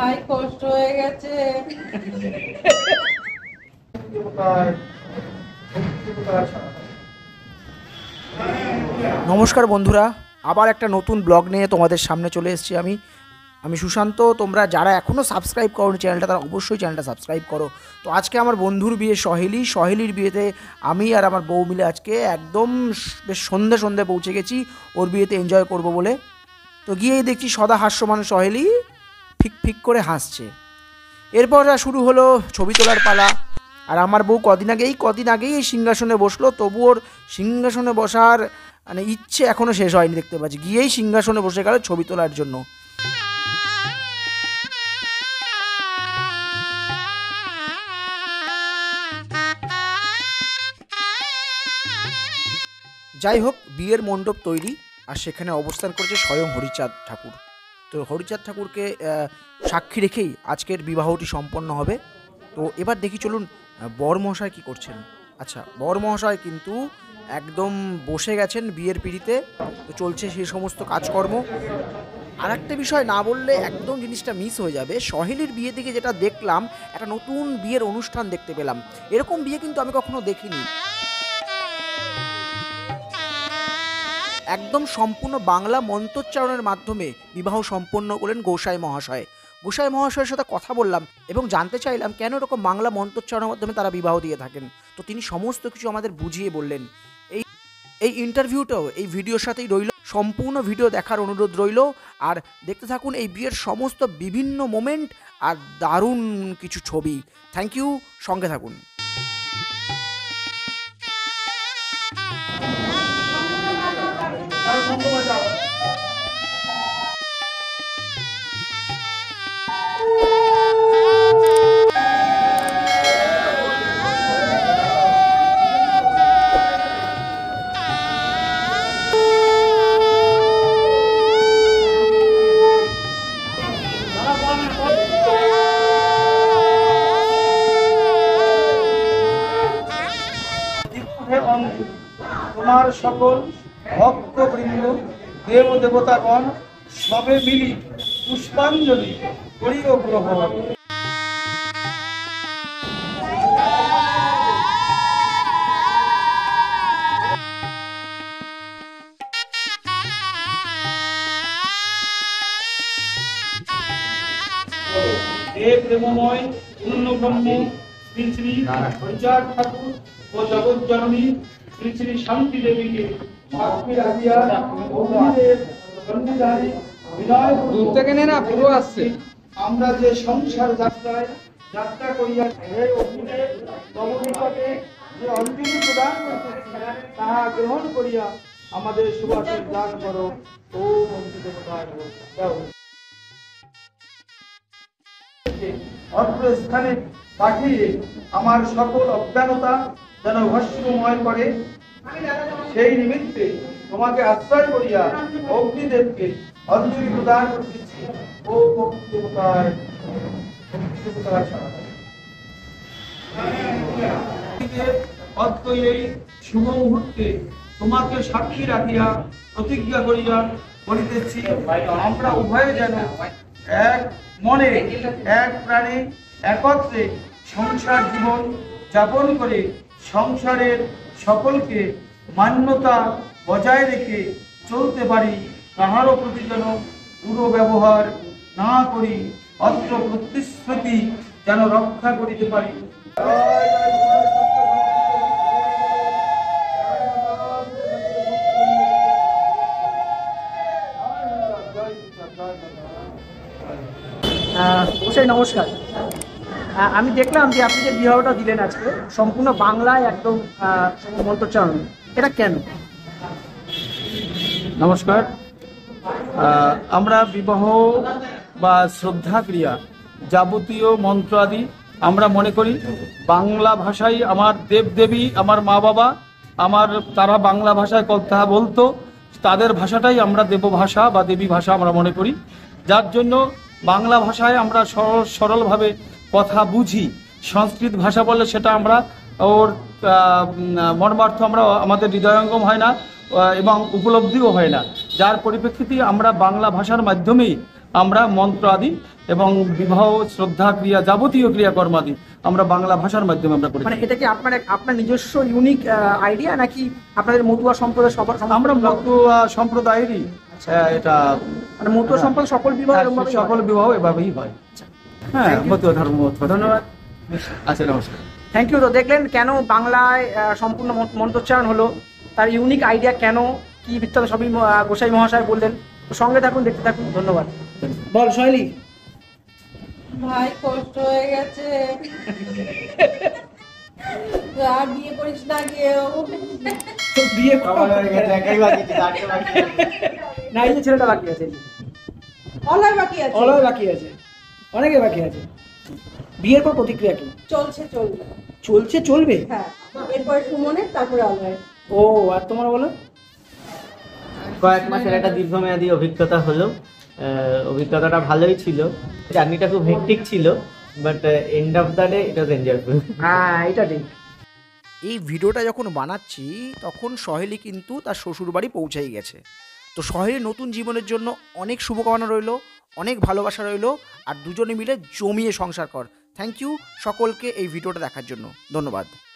ভাই কষ্ট হয়ে গেছে। নমস্কার বন্ধুরা, আবার একটা নতুন ব্লগ নিয়ে তোমাদের সামনে চলে এসেছি। আমি সুশান্ত। তোমরা যারা এখনও সাবস্ক্রাইব করো চ্যানেলটা, তারা অবশ্যই চ্যানেলটা সাবস্ক্রাইব করো। তো আজকে আমার বন্ধুর বিয়ে, সহেলির বিয়েতে আমি আর আমার বউ মিলে আজকে একদম বেশ সন্ধে পৌঁছে গেছি ওর বিয়েতে এনজয় করব বলে। তো গিয়েই দেখছি সদা হাস্যমান সহেলি ফিক করে হাসছে। এরপর শুরু হলো ছবি তোলার পালা। আর আমার বউ কদিন আগেই এই সিংহাসনে বসলো, তবু ওর সিংহাসনে বসার মানে ইচ্ছে এখনও শেষ হয়নি। দেখতে পাচ্ছি গিয়েই সিংহাসনে বসে গেল ছবি তোলার জন্য। যাই হোক, বিয়ের মণ্ডপ তৈরি, আর সেখানে অবস্থান করছে স্বয়ং হরিচাঁদ ঠাকুর। তো হরিচাঁদ ঠাকুরকে সাক্ষী রেখেই আজকের বিবাহটি সম্পন্ন হবে। তো এবার দেখি চলুন বরমশাই কি করছেন। আচ্ছা, বরমশাই কিন্তু একদম বসে গেছেন বিয়ের পিঁড়িতে। তো চলছে সেই সমস্ত কাজকর্ম। আর একটা বিষয় না বললে একদম জিনিসটা মিস হয়ে যাবে। সহেলির বিয়ে থেকে যেটা দেখলাম, একটা নতুন বিয়ের অনুষ্ঠান দেখতে পেলাম। এরকম বিয়ে কিন্তু আমি কখনো দেখিনি। একদম সম্পূর্ণ বাংলা মন্ত্রোচ্চারণের মাধ্যমে বিবাহ সম্পন্ন করলেন গোসাই মহাশয়ের সাথে কথা বললাম এবং জানতে চাইলাম কেন এরকম বাংলা মন্ত্রোচ্চারণের মাধ্যমে তারা বিবাহ দিয়ে থাকেন। তো তিনি সমস্ত কিছু আমাদের বুঝিয়ে বললেন। এই ইন্টারভিউটাও এই ভিডিওর সাথেই রইল। সম্পূর্ণ ভিডিও দেখার অনুরোধ রইল। আর দেখতে থাকুন এই বিয়ের সমস্ত বিভিন্ন মোমেন্ট আর দারুণ কিছু ছবি। থ্যাংক ইউ, সঙ্গে থাকুন। তোমার সকল ভক্তবৃন্দ, দেব দেবতাগণ সবে মিলি পুষ্পাঞ্জলি করিও গ্রহণ। দেব প্রেমময় পূর্ণব্রহ্ম শ্রী শ্রী হরিচাঁদ ঠাকুর ও জগৎজননী শ্রী শ্রী শান্তি দেবীকে সাক্ষী রাখিয়া অগ্নিদেব সন্নিধানে বিনয় আমরা যে সংসার যাত্রা করিয়া হে অগ্নিদেব তব নিকটে যে অঞ্জলি প্রদান করতেছি তাহা গ্রহণ করিয়া আমাদের শুভাশীষ দান করো। ওম অগ্নিদেবতায় নমঃ। অত্র স্থানে পাঠিয়ে আমার সকল অজ্ঞানতা যেন ভস্মময় করে, সেই নিমিত্তে তোমাকে আশ্রয় করিয়া অগ্নিদেবকে অঞ্জলি প্রদান করতেছি। ও অগ্নিদেবতায় এই শুভ মুহূর্তে তোমাকে সাক্ষী রাখিয়া প্রতিজ্ঞা করিয়া বলিতেছি, আমরা উভয়ে যেন এক মনে এক প্রাণে একত্রে সংসার জীবন যাপন করে সংসারের সকলকে মান্যতা বজায় রেখে চলতে পারি, কাহারও প্রতি যেন পুরো ব্যবহার না করি, অত্র প্রতিশ্রুতি যেন রক্ষা করিতে পারি। নমস্কার। আমি দেখলাম যে আপনি যে বিবাহটা দিলেন আজকে সম্পূর্ণ বাংলায় একদম মন্ত্রোচ্চারণ, এটা কেন? নমস্কার। আমরা বিবাহ বা শ্রদ্ধা ক্রিয়া যাবতীয় মন্ত্র আদি আমরা মনে করি বাংলা ভাষায়। আমার দেবদেবী, আমার মা বাবা, তারা বাংলা ভাষায় কথা বলতো, তাদের ভাষাটাই আমরা দেব ভাষা বা দেবী ভাষা আমরা মনে করি। যার জন্য বাংলা ভাষায় আমরা সরলভাবে কথা বুঝি। সংস্কৃত ভাষা বললে সেটা আমরা ওর মর্মার্থ আমরা আমাদের হৃদয়ঙ্গম হয় না এবং উপলব্ধিও হয় না। যার পরিপ্রেক্ষিতে আমরা বাংলা ভাষার মাধ্যমেই আমরা মন্ত্র আদি এবং বিবাহ শ্রদ্ধা ক্রিয়া যাবতীয় ক্রিয়াকর্মাদি আমরা বাংলা ভাষার মাধ্যমে আমরা করি। মানে এটা কি আপনার নিজস্ব ইউনিক আইডিয়া নাকি আপনাদের মতুয়া সম্প্রদায় সবার? আমরা মতুয়া সম্প্রদায়েরই এটা, মানে মতুয়া সম্প্রদায় সকল বিবাহ সকল বিবাহ এভাবেই হয়। হ্যাঁ, মতুয়া ধর্ম। ধন্যবাদ। আচ্ছা, নমস্কার। Thank you. তো দেখলেন কেন বাংলায় সম্পূর্ণ মন্ত্রোচ্চারণ হলো, তার ইউনিক আইডিয়া কেন, কি বৃত্তান্ত সবই গোসাই মহাশয় বললেন। তো সঙ্গে থাকুন, দেখতে থাকুন। ধন্যবাদ। বল সহেলি। ভাই কষ্ট হয়ে গেছে, আর বিয়ে করিস না গিয়েও। বিয়ে না, এই যে ছেলেটা বাকি আছে, অলয় বাকি আছে, অলয় বাকি আছে, অনেকে বাকি আছে। বিয়ের পর প্রতিক্রিয়া কি? চলছে, চলবে, চলছে, চলবে। হ্যাঁ, এরপরে সুমনের, তারপরে অলয়। ও, আর তোমার বলো? কয়েক মাসের একটা দীর্ঘমেয়াদী অভিজ্ঞতা হলো। অভিজ্ঞতাটা ভালোই ছিল, জার্নিটা খুব হেক্টিক ছিল, but end of the day it was enjoyful. হ্যাঁ, এটা ঠিক। এই ভিডিওটা যখন বানাচ্ছি তখন সহেলি কিন্তু তার শ্বশুর বাড়ি পৌঁছেই গেছে। তো সহেলির নতুন জীবনের জন্য অনেক শুভকামনা রইল, অনেক ভালোবাসা রইল, আর দুজনে মিলে জমিয়ে সংসার কর। থ্যাংক ইউ সকলকে এই ভিডিওটা দেখার জন্য। ধন্যবাদ।